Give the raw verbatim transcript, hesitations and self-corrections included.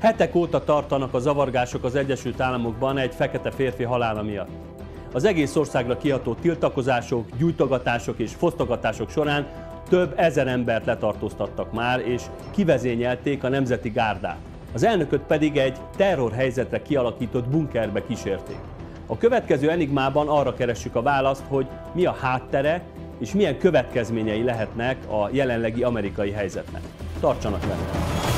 Hetek óta tartanak a zavargások az Egyesült Államokban egy fekete férfi halála miatt. Az egész országra kiható tiltakozások, gyújtogatások és fosztogatások során több ezer embert letartóztattak már, és kivezényelték a Nemzeti Gárdát. Az elnököt pedig egy terrorhelyzetre kialakított bunkerbe kísérték. A következő enigmában arra keressük a választ, hogy mi a háttere és milyen következményei lehetnek a jelenlegi amerikai helyzetnek. Tartsanak velünk!